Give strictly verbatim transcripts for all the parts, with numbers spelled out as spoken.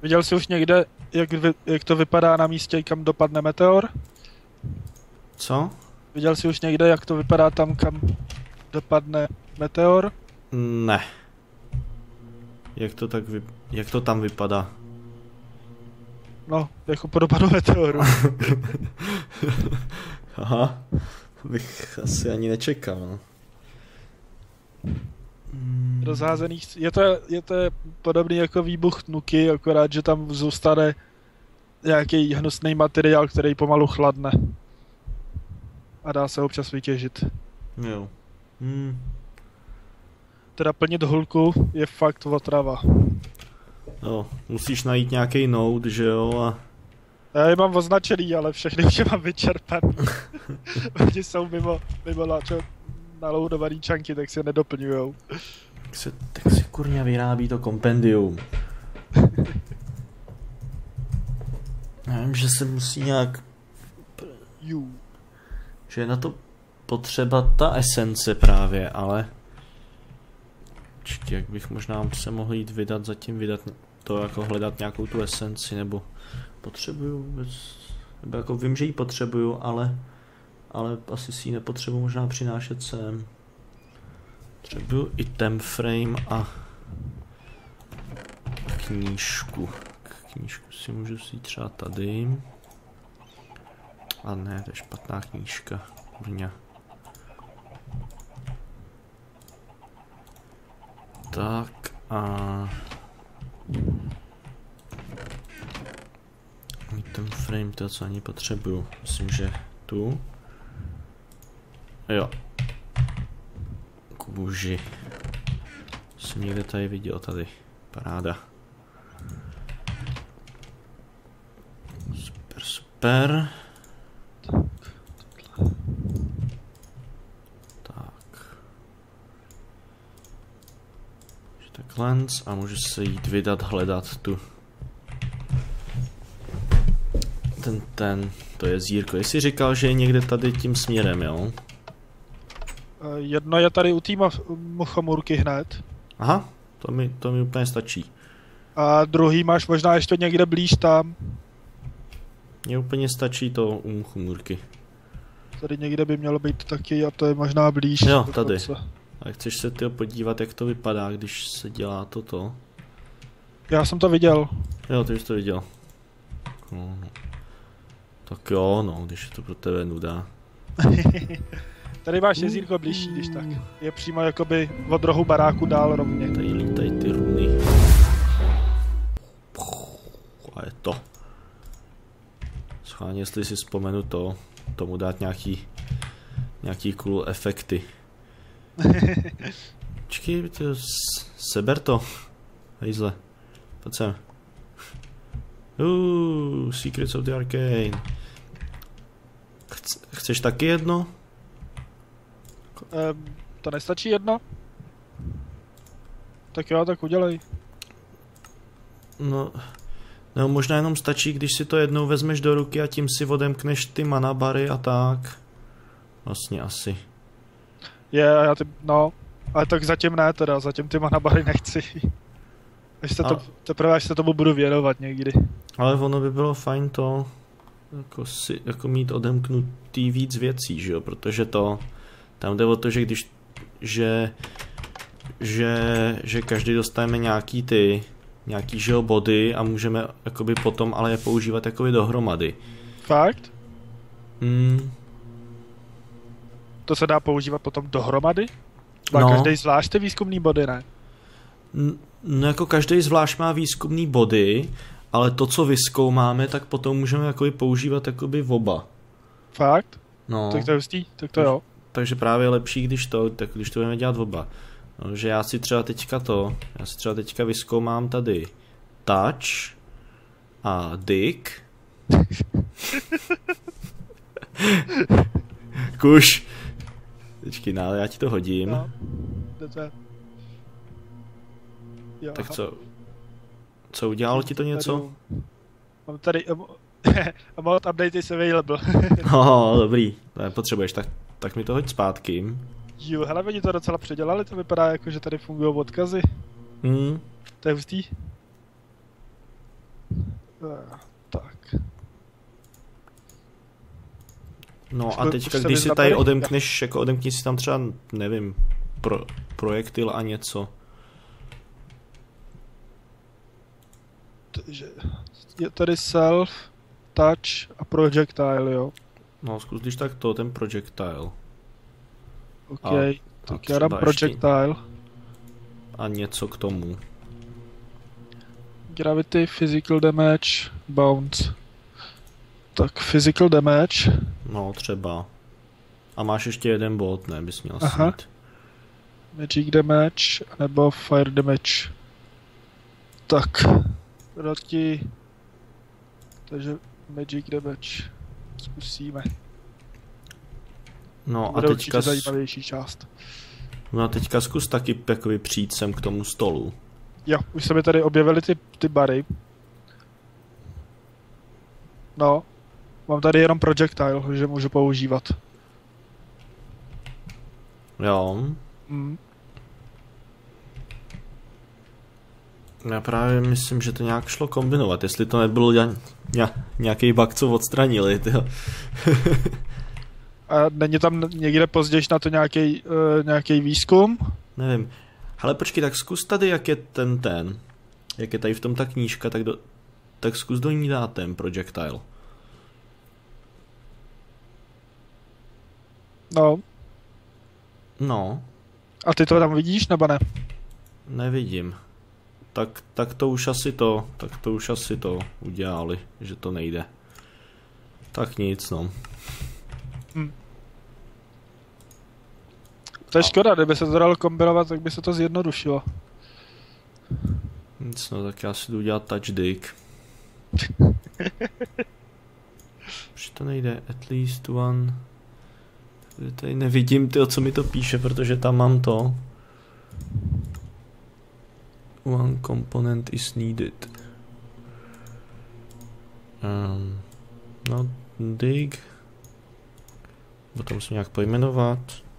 Viděl jsi už někde, jak, vy, jak to vypadá na místě, kam dopadne meteor? Co? Viděl jsi už někde, jak to vypadá tam, kam dopadne meteor? Ne. Jak to tak vy... jak to tam vypadá? No, jako po dopadu meteoru. Aha, bych asi ani nečekal, no. Rozházených, je to, je to podobný jako výbuch Nuky, akorát, že tam zůstane nějaký hnusný materiál, který pomalu chladne. A dá se občas vytěžit. Jo. Hmm. Teda plnit hulku je fakt otrava. Jo, musíš najít nějaký node, že jo, a... Já je mám označený, ale všechny už je mám vyčerpaný. Oni jsou mimo, mimo načo, naloudovaný čanky, tak se nedoplňujou. Tak se, tak se kurňa vyrábí to kompendium. Já vím, že se musí nějak... Jú. Že je na to potřeba ta esence právě, ale... Počkej, jak bych možná se mohl jít vydat, zatím vydat to, jako hledat nějakou tu esenci, nebo... Potřebuju vůbec... Nebo jako vím, že ji potřebuju, ale... Ale asi si ji nepotřebuji možná přinášet sem. Potřebuju item frame a... Knížku. Knížku si můžu vzít třeba tady. A ne, to je špatná knížka. Brňa. Tak a... Item frame, to co ani potřebuju. Myslím, že tu. Jo. Kůži. Jsem někde tady viděl, tady. Paráda. Super, super. Tak. Takhle a můžu se jít vydat hledat tu. Ten, ten, to je zírko. Jsi říkal, že je někde tady tím směrem, jo? Jedno je tady u té muchomůrky hned. Aha, to mi, to mi úplně stačí. A druhý máš možná ještě někde blíž tam. Mně úplně stačí to u muchomůrky. Tady někde by mělo být taky a to je možná blíž. Jo, tady. A chceš se tyho podívat, jak to vypadá, když se dělá toto? Já jsem to viděl. Jo, ty jsi to viděl. No. Tak jo, no, když je to pro tebe nuda. Tady máš jezírko blížší, když tak. Je přímo jakoby od rohu baráku dál rovně. Tady lítají ty runy. A je to. Schválně, jestli si vzpomenu to, tomu dát nějaký, nějaký cool efekty. Počkej, to seber to. Hejzle. Pojď sem. Uuu, Secrets of the Arcane. Chce, chceš taky jedno? Um, to nestačí jedno? Tak jo, tak udělej. No, no, možná jenom stačí, když si to jednou vezmeš do ruky a tím si odemkneš ty manabary a tak. Vlastně asi. Je, já ty, no, ale tak zatím ne teda, zatím ty manabary nechci. Až se to, teprve až se tomu budu věnovat někdy. Ale ono by bylo fajn to, jako, si, jako mít odemknutý víc věcí, že jo, protože to, tam jde o to, že když, že, že, že každý dostaneme nějaký ty, nějaký, že jo, body a můžeme jakoby potom ale je používat jakoby dohromady. Fakt? Hmm. To se dá používat potom dohromady? Má No. každý zvlášť ty výzkumný body, ne? No jako každý zvlášť má výzkumný body, ale to, co vyzkoumáme, tak potom můžeme jakoby používat jakoby v oba. Fakt? No. Tak to je hustý, tak to jo. Takže právě je lepší, když to, tak když to budeme dělat oba. No, že já si třeba teďka to, já si třeba teďka vyzkoumám tady touch a dick. Kuš. Počkej, no, já ti to hodím. No. Jo, tak aha. co? Co, udělalo ti to něco? Mám tady mod update is available. Oh, dobrý, nepotřebuješ, tak, tak mi to hoď zpátky. Jo, hele, oni to docela předělali, to vypadá jako, že tady fungují odkazy. Hmm. To je hustý. Uh, tak. No Už a to- teďka, už se když si vyzapali? tady odemkneš, jako odemkni si tam třeba, nevím, pro, projektil a něco. Takže je tady self, touch a projectile, jo. No zkus když tak to, ten projectile. OK, A- tak a já dám třeba ještě- projectile. A něco k tomu. Gravity, physical damage, bounce. Tak physical damage. No třeba. A máš ještě jeden bod, ne, bys měl Aha. mít. Magic damage nebo fire damage. Tak, proti. Takže magic damage. Zkusíme. No a Bude určitě teďka, s- zajímavější část. no a teďka zkus taky jakoby přijít sem k tomu stolu. Jo, už se mi tady objevily ty, ty bary. No, mám tady jenom projectile, že můžu používat. Jo. Mm. Já právě myslím, že to nějak šlo kombinovat, jestli to nebylo ňa, ňa, nějaký bug, co odstranili, tyjo. A není tam někde později na to nějaký uh, nějaký výzkum? Nevím. Hele, počkej, tak zkus tady, jak je ten ten. Jak je tady v tom ta knížka, tak, do, tak zkus do ní dát ten projectile. No. No, A ty to tam vidíš, nebo ne? nevidím. Tak, tak to už asi to, tak to už asi to udělali, že to nejde. Tak nic, no. To je škoda, kdyby se to dalo kombinovat, tak by se to zjednodušilo. Nic, no, tak já si jdu udělat touch dig. Už to nejde, at least one. Tady nevidím, tyjo, co mi to píše, protože tam mám to. One component is needed. Um, no, dig. Potom musím nějak pojmenovat.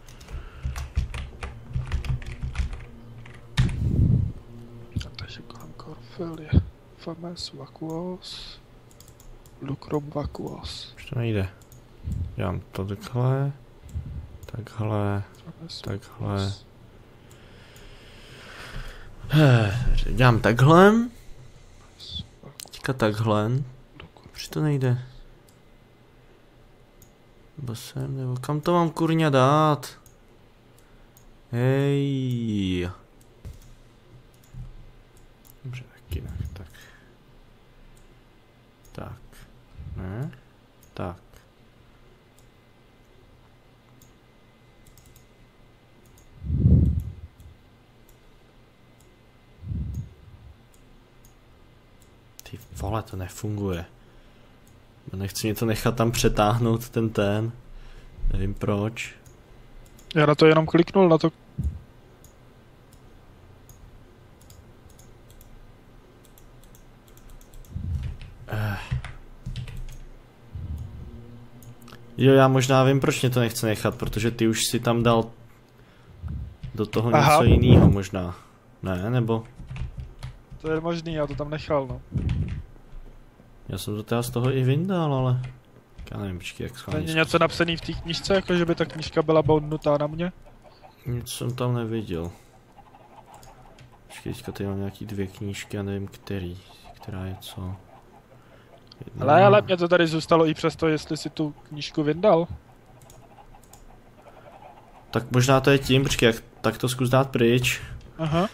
Takže Glencore je Fames Vacuous, Lucrum Vacuous. Už to nejde. Dělám to takhle. Takhle. Fames Takhle. Vacuous. Dělám takhle. Teďka takhle. Už to nejde. Nebo sem, nebo kam to mám kurňa dát? Hej. Dobře, tak jinak, tak. Tak. Ne? Tak. Ty vole, to nefunguje. Nechci mě to nechat tam přetáhnout ten ten. Nevím proč. Já na to jenom kliknul, na to. Eh. Jo, já možná vím, proč mě to nechce nechat, protože ty už si tam dal do toho Aha. něco jiného možná. Ne, nebo? To je možný, já to tam nechal, no. Já jsem to teda z toho i vyndal, ale... Já nevím, počkej, jak schválně. Není něco napsaný v té knížce, jako že by ta knížka byla boundnutá na mě? Nic jsem tam neviděl. Počkej, teďka tady mám nějaký dvě knížky, já nevím který. Která je co. Jedna... Ale, ale mě to tady zůstalo i přesto, jestli si tu knížku vyndal. Tak možná to je tím, počkej, jak, tak to zkus dát pryč. Aha.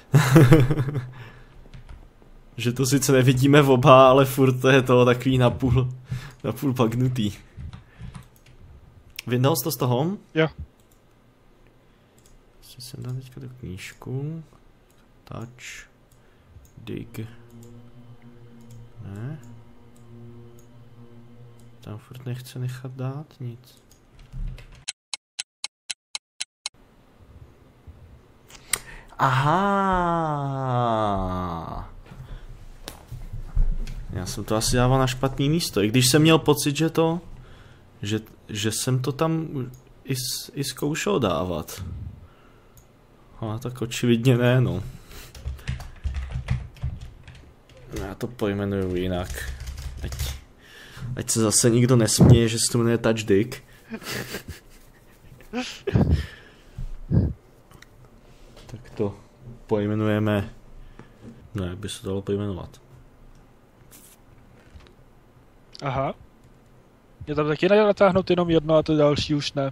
Že to sice nevidíme v oba, ale furt to je to takový napůl, napůl pagnutý. Vyndal jsi to z toho? Jo. Si jsem dal teďka tu knížku. Touch. Dig. Ne. Tam furt nechce nechat dát nic. Aha. Já jsem to asi dával na špatný místo, i když jsem měl pocit, že to, že, že jsem to tam i, i zkoušel dávat. Ale tak očividně ne, no. Já to pojmenuju jinak. Ať, ať se zase nikdo nesměje, že se to jmenuje Touch Dick. Tak to pojmenujeme... No, jak by se to dalo pojmenovat? Aha. Je tam taky nejde natáhnout jenom jedno a to další už ne.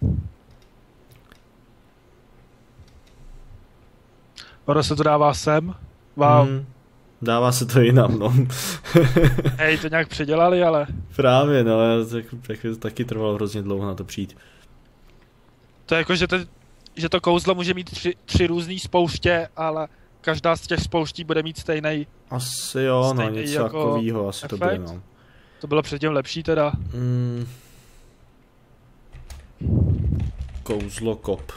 Ono se to dává sem. Wow. Hmm, dává se to jinam, no. Hej, to nějak předělali, ale... Právě, no, tak, tak to taky trvalo hrozně dlouho na to přijít. To je jako, že, te, že to kouzlo může mít tři, tři různý spouště, ale každá z těch spouští bude mít stejný. Asi jo, no, něco jako takovýho, asi efekt. To bude, no. To bylo předtím lepší teda. Mm. Kouzlo kop.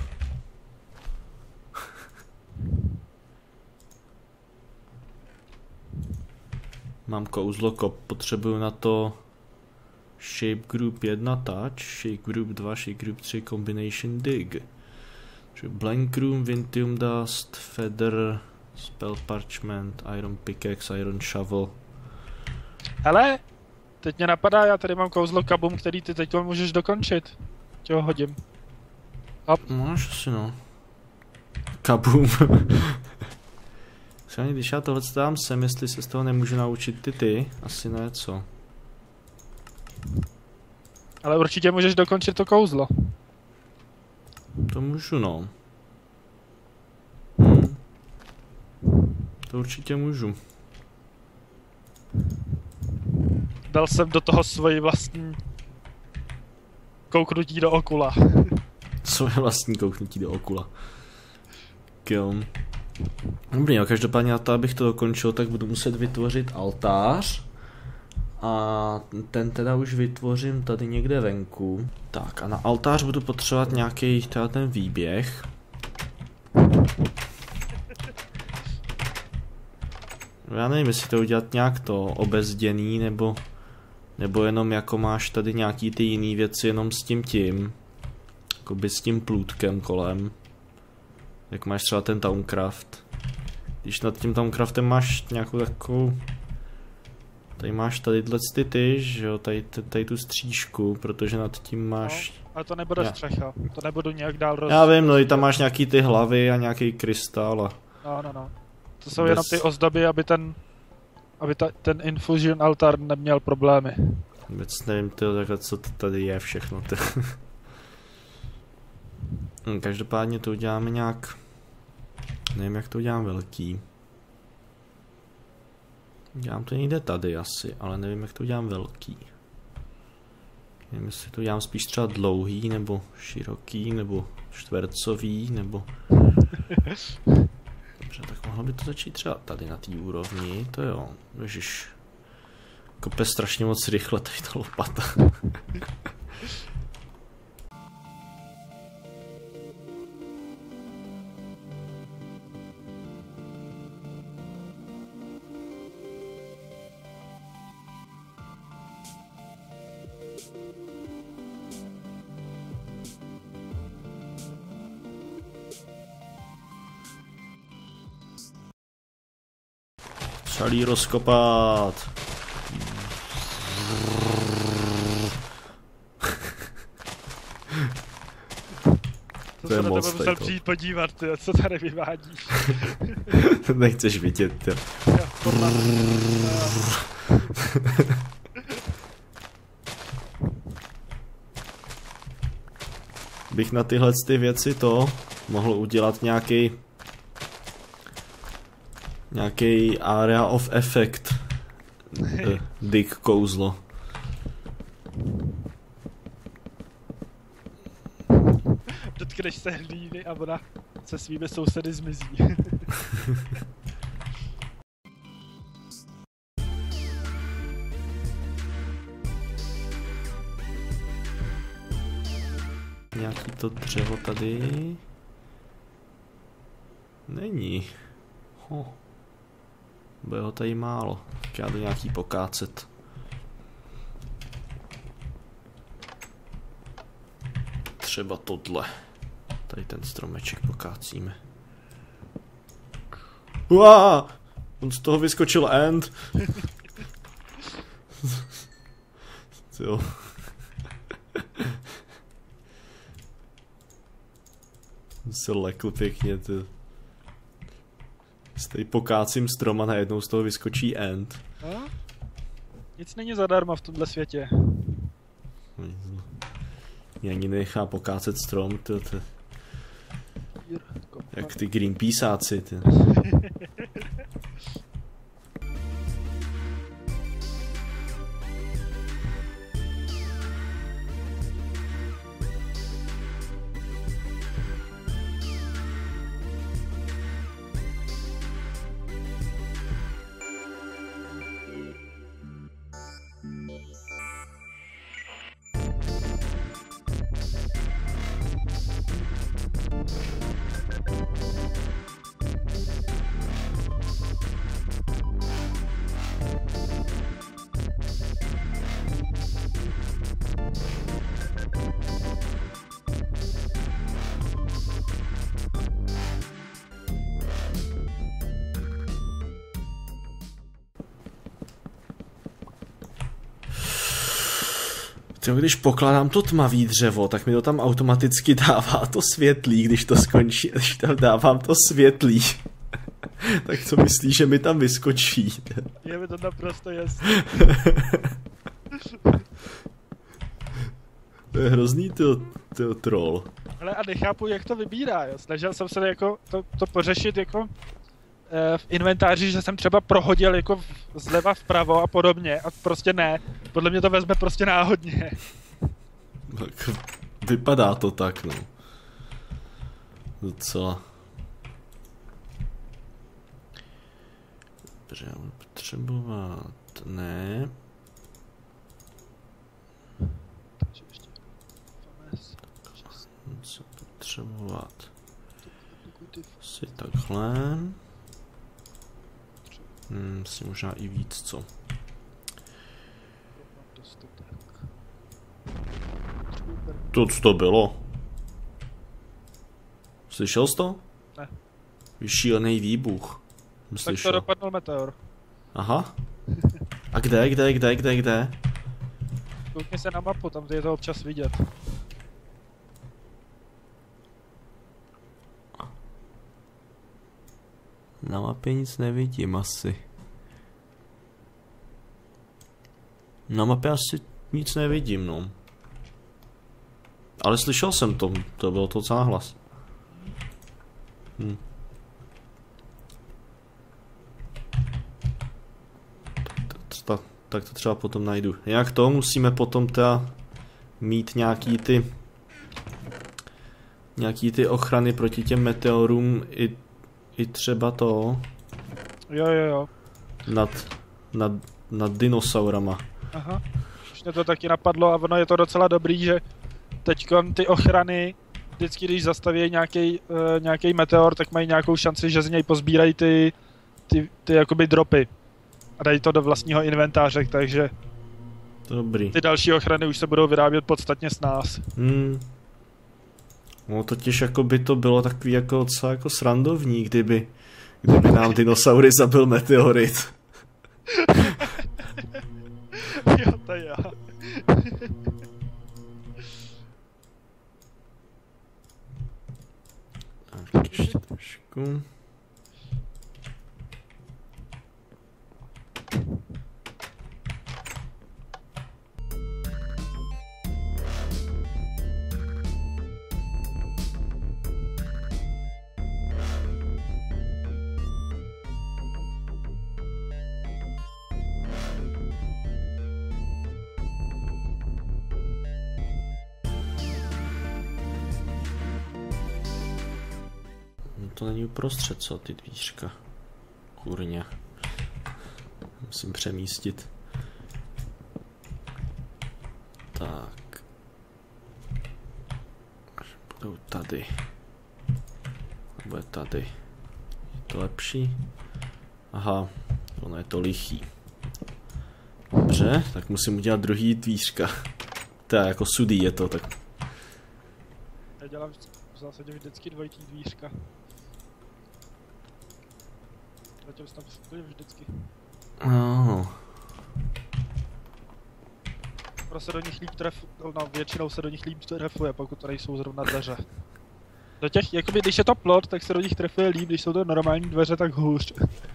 Mám kouzlo kop, potřebuju na to Shape Group jedna touch, Shape Group dva, Shape Group tři Combination dig. Blank Room, Vintium Dust, Feather, Spell Parchment, Iron Pickaxe, Iron Shovel. Hele, teď mě napadá, já tady mám kouzlo kabum, který ty teď můžeš dokončit. Tě ho hodím. Hop. Máš asi no. Kabum. Schválně, když já tohle dám sem, jestli se z toho nemůžu naučit ty ty, asi ne, co? Ale určitě můžeš dokončit to kouzlo. To můžu, no. Hmm. To určitě můžu. Dal jsem do toho svoji vlastní kouknutí do okula. Svoje vlastní kouknutí do okula. Kill. Dobrý, no, každopádně na to, abych to dokončil, tak budu muset vytvořit altář. A ten teda už vytvořím tady někde venku. Tak a na altář budu potřebovat nějaký teda ten výběh. Já nevím, jestli to udělat nějak to obezděný, nebo nebo jenom jako máš tady nějaký ty jiný věci jenom s tím tím. Jakoby s tím plůtkem kolem. Jak máš třeba ten Towncraft. Když nad tím Towncraftem máš nějakou takovou... Tady máš tady ty ty, že jo, tady, tady tu střížku, protože nad tím máš... No, ale to nebude Já. střecha, to nebudu nějak dál roz... Já vím, no i tam máš nějaký ty hlavy a nějaký krystal a... No, no, no. To jsou Bez... jenom ty ozdoby, aby ten... Aby ta, ten Infusion altar neměl problémy. Vůbec nevím, tyjo, takhle, co to tady je všechno. hm, každopádně to uděláme nějak... Nevím, jak to udělám velký. Dělám to někde tady asi, ale nevím, jak to udělám velký. Nevím, jestli to udělám spíš třeba dlouhý, nebo široký, nebo čtvercový, nebo... Dobře, tak mohlo by to začít třeba tady na té úrovni, to jo. Ježiš. Kope strašně moc rychle tady ta lopata. Šalí rozkopat. To, to je se na moc tebe musel to. přijít podívat, ty, co tady vyvádíš. Nechceš vidět, ty. Bych na tyhle ty věci to mohl udělat nějaký nějaký area of effect uh, dig kouzlo. Dotkneš se hlíny a ona se svými sousedy zmizí. Nějaký to dřevo tady není. Ho. Bude ho tady málo. Tak já jdu nějaký pokácet. Třeba tohle. Tady ten stromeček pokácíme. Uá! On z toho vyskočil end. Jo. Se lekl pěkně, ty. Stej pokácím strom a najednou z toho vyskočí end. No? Nic není zadarmo v tomhle světě. Mě ani nechá pokácet strom, ty, ty. Jak ty Greenpeaceáci, ty. Jo, když pokládám to tmavý dřevo, tak mi to tam automaticky dává to světlý, když to skončí, když tam dávám to světlý. Tak co myslíš, že mi tam vyskočí? Je mi to naprosto jasný. To je hrozný, ty troll. Ale a nechápu, jak to vybírá, jo. Snažil jsem se jako to, to pořešit jako e, v inventáři, že jsem třeba prohodil jako zleva vpravo a podobně a prostě ne. Podle mě to vezme prostě náhodně. Tak vypadá to tak, no. Docela. Dobře, já budu potřebovat, ne. Co potřebovat? Asi takhle. Hmm, asi možná i víc, co? To, co to bylo? Slyšel jsi to? Ne. Šílený výbuch. Tak to dopadnul meteor. Aha. A kde, kde, kde, kde, kde? Koukni se na mapu, tam je to občas vidět. Na mapě nic nevidím asi. Na mapě asi nic nevidím, no. Ale slyšel jsem to, to bylo to docela hlas. Hm. Tak, tak to třeba potom najdu. Jak to musíme potom teda mít nějaký ty nějaký ty ochrany proti těm meteorům i, i třeba to Jo, jo, jo. nad, nad, nad dinosaurama. Aha. Už mě to taky napadlo a ono je to docela dobrý, že teďkon ty ochrany vždycky, když zastaví nějaký uh, nějaký meteor, tak mají nějakou šanci, že z něj pozbírají ty, ty, ty jakoby dropy. A dají to do vlastního inventáře, takže dobrý. Ty další ochrany už se budou vyrábět podstatně s nás. Hmm. No totiž jako by to bylo takový jako docela jako srandovní, kdyby, kdyby nám dinosaury zabil meteorit. Jo, to je já. Tak ještě trošku. To není uprostřed, co, ty dvířka. Kurně. Musím přemístit. Tak. Budou tady. Bude tady. Je to lepší? Aha, ono je to lichý. Dobře, tak musím udělat druhý dvířka. To je jako sudý je to, tak. Já dělám v zásadě vždycky dvojitý dvířka. Zatím se tam vždycky. Oh. Pro se do nich líp trefuje, no většinou se do nich líp trefuje, pokud to nejsou zrovna dveře. Do těch, jakoby když je to plot, tak se do nich trefuje líp, když jsou to normální dveře, tak hůř.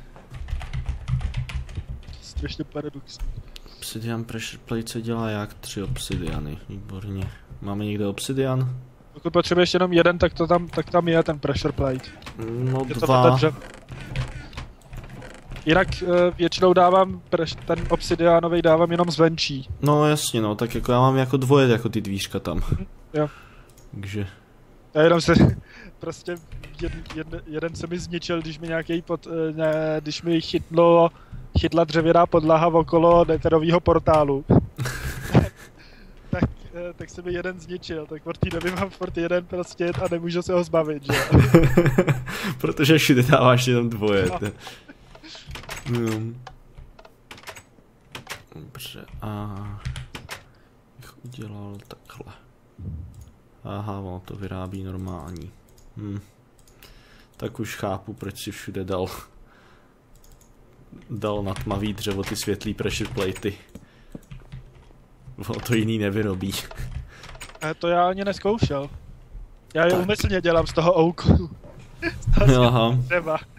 Strašně paradoxní. Obsidian pressure plate se dělá jak? Tři obsidiany, výborně. Máme někde obsidian? Pokud potřebuješ jenom jeden, tak to tam, tak tam je ten pressure plate. No Je dva. Jinak uh, většinou dávám preš, ten obsidiánový dávám jenom zvenčí. No jasně no, tak jako já mám jako dvoje jako ty dvířka tam. Jo. Takže. Já jenom se, prostě jeden, jeden, jeden se mi zničil, když mi nějaký pod, ne, když mi chytlo, chytla dřevěná podlaha okolo neterového portálu. tak, tak se mi jeden zničil, tak od té doby mám furt jeden prostě a nemůžu se ho zbavit, že jo. Protože všude dáváš jenom dvoje. No. Hmm. Dobře, a bych udělal takhle. Aha, ono to vyrábí normální. Hm. Tak už chápu, proč si všude dal dal na tmavý dřevo ty světlý pressure platey. Ono to jiný nevyrobí. A to já ani neskoušel. Já je Tak. úmyslně dělám z toho ouku. Aha. Třeba.